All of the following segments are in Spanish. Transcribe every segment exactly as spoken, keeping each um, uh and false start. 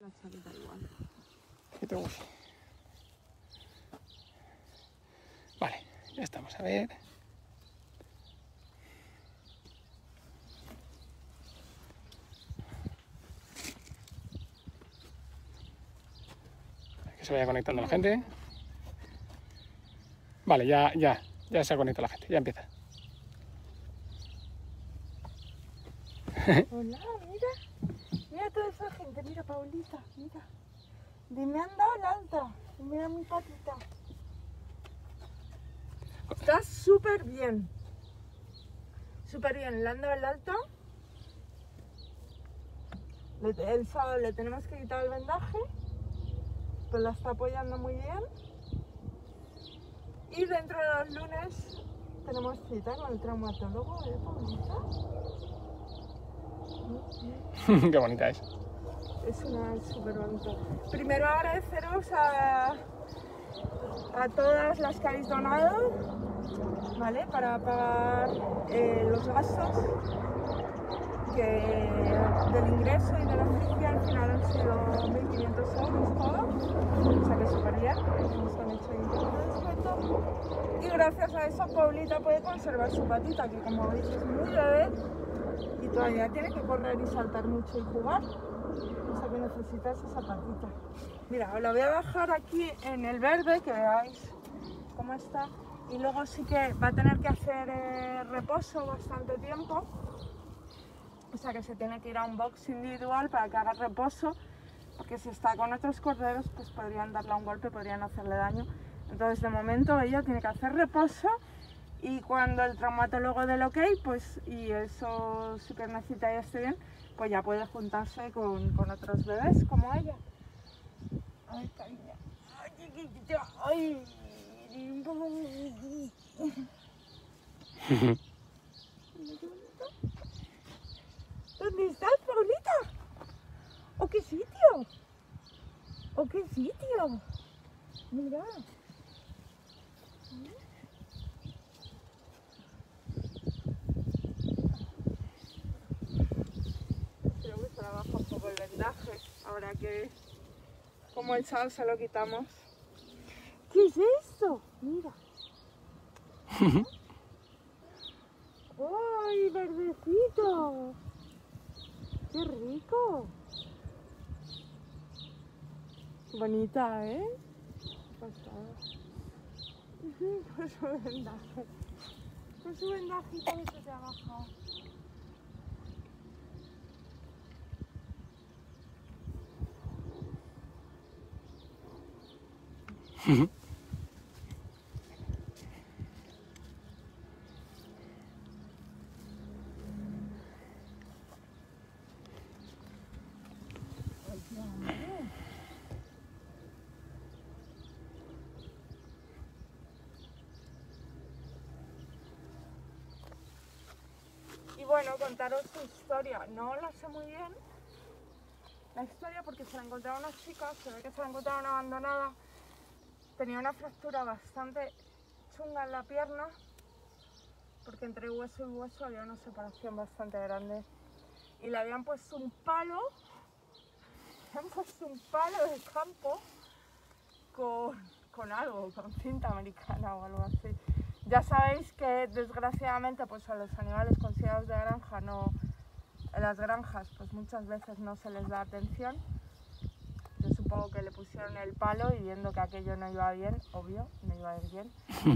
chaqueta igual. Que te guste. Vale, ya estamos, a ver. Que se vaya conectando la gente. Vale, ya, ya, ya se ha conectado la gente, ya empieza. Hola, mira. Mira toda esa gente, mira Paulita, mira. De me han dado el alta. Mira mi patita. Está súper bien. Súper bien, le han dado el alta. Le- El sábado le tenemos que quitar el vendaje, pero la está apoyando muy bien. Y dentro de los lunes tenemos cita con el traumatólogo, ¿eh, Paulita? Qué bonita es. Es una súper bonita. Primero agradeceros a, a todas las que habéis donado, ¿vale? Para pagar eh, los gastos que del ingreso y de la cirugía al final han sido mil quinientos euros todo, o sea que súper bien, nos han hecho un de descuento. Y gracias a eso Paulita puede conservar su patita, que como veis es muy bebé y todavía tiene que correr y saltar mucho y jugar. O sea que necesitas esa patita. Mira, os la voy a bajar aquí en el verde, que veáis cómo está. Y luego sí que va a tener que hacer eh, reposo bastante tiempo. O sea que se tiene que ir a un box individual para que haga reposo. Porque si está con otros corderos, pues podrían darle un golpe, podrían hacerle daño. Entonces de momento ella tiene que hacer reposo. Y cuando el traumatólogo dé el ok, pues, y eso su piernecita ya esté bien, pues ya puede juntarse con, con otros bebés como ella. Ay, cariño. Ay, chiquitita. Ay. ¿Dónde estás, Paulita? ¿O qué sitio? ¿O qué sitio? Mira. Creo que se la baja un poco el vendaje, ahora que como el sal se lo quitamos. ¿Qué es esto? Mira. ¡Ay, verdecito! ¡Qué rico! Bonita, ¿eh? Pasada. Con su vendaje. Con su vendajito que se te ha bajado. Y bueno, contaros su historia. No la sé muy bien, la historia, porque se la encontraron unas chicas, se ve que se la encontraron abandonada. Tenía una fractura bastante chunga en la pierna, porque entre hueso y hueso había una separación bastante grande. Y le habían puesto un palo, le habían puesto un palo de campo con, con algo, con cinta americana o algo así. Ya sabéis que desgraciadamente pues a los animales considerados de granja no, en las granjas pues muchas veces no se les da atención. Yo supongo que le pusieron el palo y viendo que aquello no iba bien, obvio, no iba a ir bien,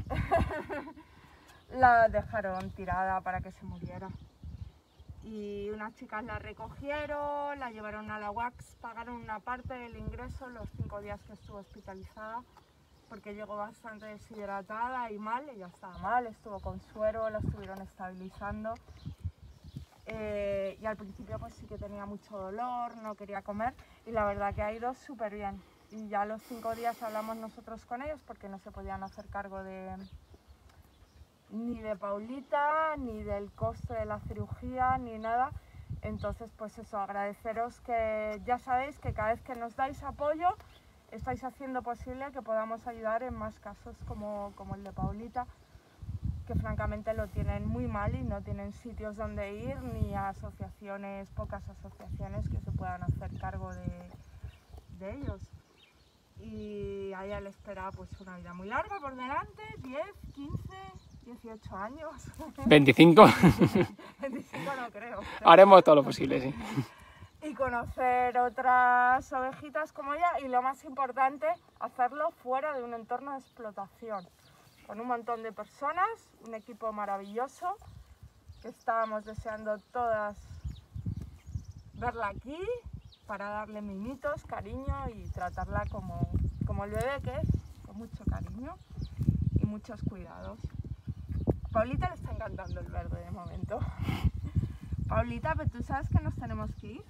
la dejaron tirada para que se muriera. Y unas chicas la recogieron, la llevaron a la U A C, pagaron una parte del ingreso los cinco días que estuvo hospitalizada, porque llegó bastante deshidratada y mal, ella estaba mal, estuvo con suero, la estuvieron estabilizando. Eh, y al principio pues sí que tenía mucho dolor, no quería comer, y la verdad que ha ido súper bien. Y ya a los cinco días hablamos nosotros con ellos porque no se podían hacer cargo de ni de Paulita, ni del coste de la cirugía, ni nada. Entonces pues eso, agradeceros que ya sabéis que cada vez que nos dais apoyo estáis haciendo posible que podamos ayudar en más casos como, como el de Paulita, que francamente lo tienen muy mal y no tienen sitios donde ir, ni asociaciones, pocas asociaciones que se puedan hacer cargo de, de ellos. Y a ella le espera pues una vida muy larga por delante, diez, quince, dieciocho años. veinticinco. veinticinco no creo. Haremos todo lo posible, sí. Y conocer otras ovejitas como ella y lo más importante, hacerlo fuera de un entorno de explotación. Con un montón de personas, un equipo maravilloso, que estábamos deseando todas verla aquí para darle mimitos, cariño y tratarla como, como el bebé que es, con mucho cariño y muchos cuidados. A Paulita le está encantando el verde de momento. Paulita, pero tú sabes que nos tenemos que ir.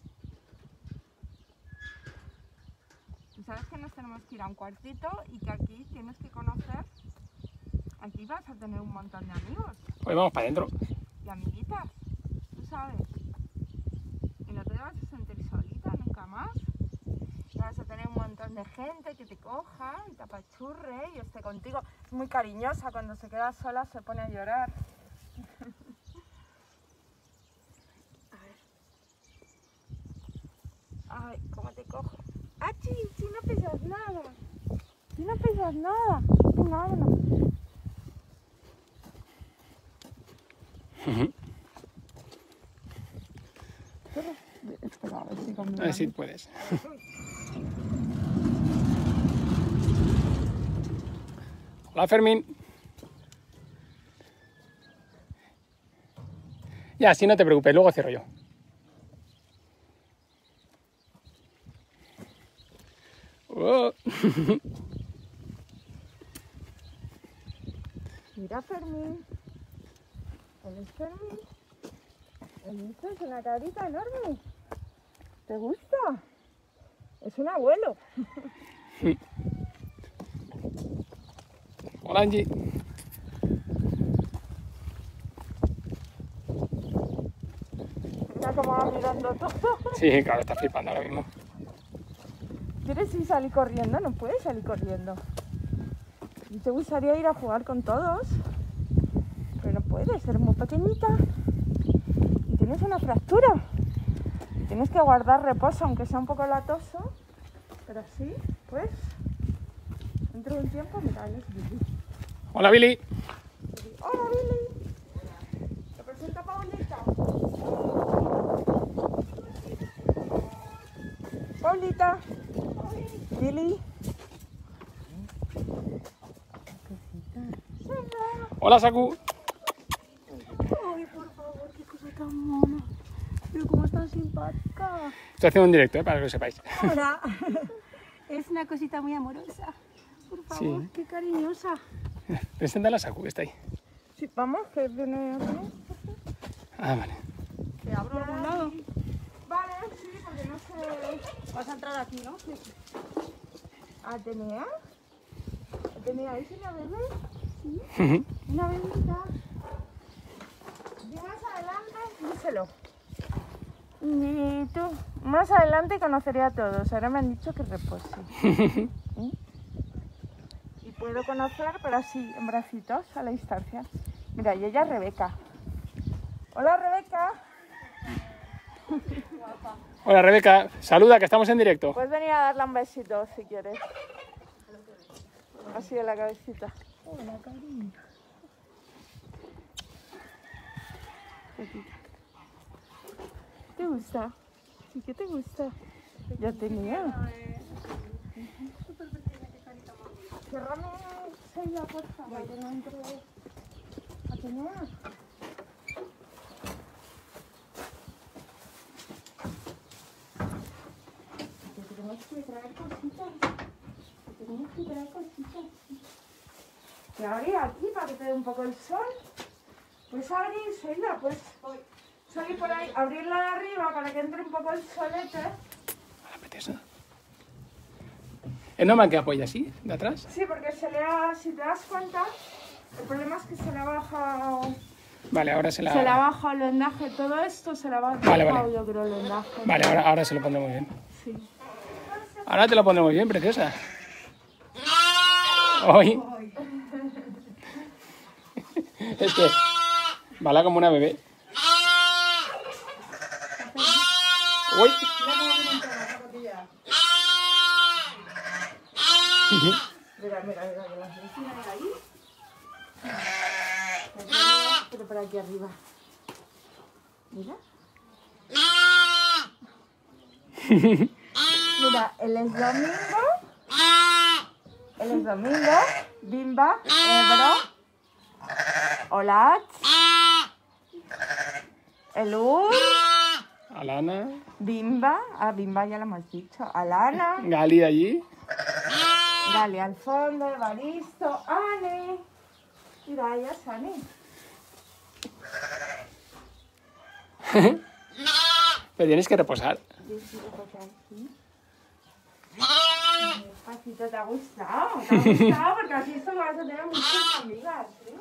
Tú sabes que nos tenemos que ir a un cuartito y que aquí tienes que conocer. Aquí vas a tener un montón de amigos. Pues vamos para adentro. Y amiguitas, tú sabes. Y no te vas a sentir solita nunca más. Y vas a tener un montón de gente que te coja y te apachurre y esté contigo. Es muy cariñosa, cuando se queda sola se pone a llorar. A ver. Ay, ¿cómo te cojo? ¡Ah, chi! ¡Si no pesas nada! ¡Si no pesas nada! Venga, vámonos. Espera, a ver si con mi A ver si mano. puedes. Hola, Fermín. Ya, sí, no te preocupes, luego cierro yo. Oh. Mira, Fermín. ¿Él es Fermín? ¿Él es una cabrita enorme? ¿Te gusta? Es un abuelo. Hola, Angie. Mira cómo va mirando todo. Sí, claro, está flipando ahora mismo. ¿Quieres ir a salir corriendo? No puedes salir corriendo. ¿Y te gustaría ir a jugar con todos? Pero no puedes, eres muy pequeñita. Y tienes una fractura. Y tienes que guardar reposo, aunque sea un poco latoso. Pero sí, pues, dentro de un tiempo, mira, él es Billy. Hola, Billy. Hola, Billy. ¿Te presento a Paulita? Paulita. Billy. Hola, Saku. Ay, por favor, qué cosa tan mona. Pero cómo es tan simpática. Estoy haciendo un directo, ¿eh? Para que lo sepáis. Hola. Es una cosita muy amorosa. Por favor, Sí. qué cariñosa. Preséntala a Saku, que está ahí. Sí, vamos, que viene aquí. Ah, vale. ¿Te abro algún lado? Vale, sí, porque no sé. Vas a entrar aquí, ¿no? Sí. ¿Atenea? ¿Atenea es una bebé? Sí. Una bebita. Y más adelante, díselo. Y tú, más adelante conoceré a todos. Ahora me han dicho que repose. ¿Eh? Y puedo conocer, pero así, en bracitos, a la distancia. Mira, y ella es Rebeca. Hola, Rebeca. Hola, Rebeca. Saluda, que estamos en directo. Puedes venir a darle un besito si quieres. Así en la cabecita. Hola, cariño. ¿Te gusta? Sí que te gusta. Ya tenía. Cerrame Sheila, por favor, que no entre. Atenea. Te tenemos que traer cositas. Te tenemos que traer cositas. Te abrí aquí para que te dé un poco el sol. Puedes abrir, Sheila, pues salir por ahí, abrirla de arriba para que entre un poco el solete. Hola, preciosa. ¿Es normal que apoye así, de atrás? Sí, porque se le ha, si te das cuenta, el problema es que se le ha bajado, Vale, ahora se la... se le ha bajado el vendaje, todo esto se le ha bajado, Vale, vale. yo creo, el vendaje. Vale, ahora, ahora se lo pondremos bien. Sí. Ahora te lo pondremos bien, preciosa. Hoy. Es que... Bala como una bebé. Uy. Mira cómo viene toda la zapatilla. Mira, mira, mira, que las vecinas ahí. Pero por aquí arriba. Mira. Mira, él es Domingo. Él es Domingo. Bimba. Ebro. Olat. Elur. Alana. Bimba. Ah, Bimba ya lo hemos dicho. Alana. Gali de allí. Gali al fondo. Evaristo. Ane. Mira, ella es Ane. Pero tienes que reposar. Despacito, ¿te ha gustado? ¿Te ha gustado? Porque así esto lo vas a tener muchas amigas, ¿sí?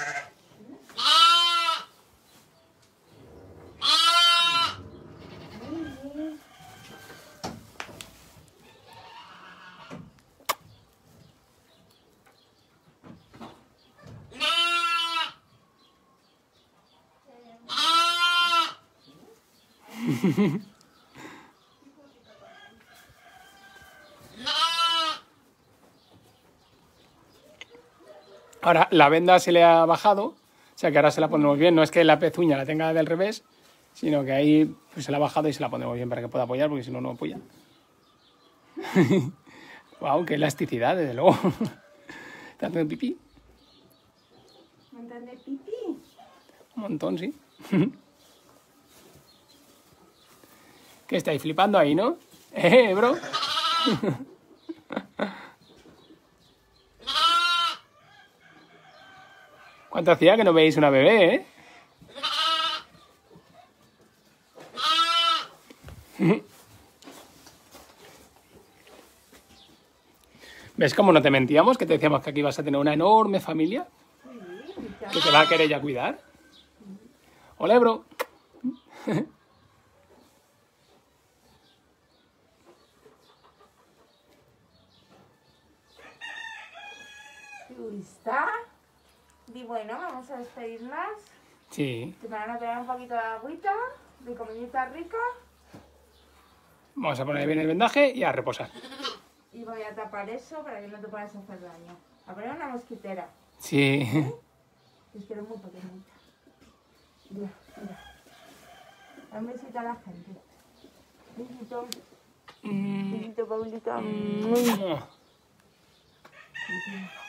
Ahora, la venda se le ha bajado, o sea que ahora se la pondremos bien. No es que la pezuña la tenga del revés, sino que ahí pues, se la ha bajado y se la pondremos bien para que pueda apoyar, porque si no, no apoya. Guau, qué elasticidad, desde luego. ¿Estás haciendo pipí? ¿Un montón de pipí? Un montón, sí. ¿Qué estáis flipando ahí, no? ¿Eh, bro? ¿Cuánto hacía que no veis una bebé, eh? ¿Ves cómo no te mentíamos? Que te decíamos que aquí vas a tener una enorme familia. Que te va a querer ya cuidar. Hola, bro. ¿Está? Y bueno, vamos a despedirnos. Sí. Te van a pegar un poquito de agüita, de comidita rica. Vamos a poner bien el vendaje y a reposar. Y voy a tapar eso para que no te puedas hacer daño. A poner una mosquitera. Sí. Es que eres muy pequeñita. Mira, mira. Da un besito a la gente. Besito. Mm. Besito, Paulito. Mm. Besito.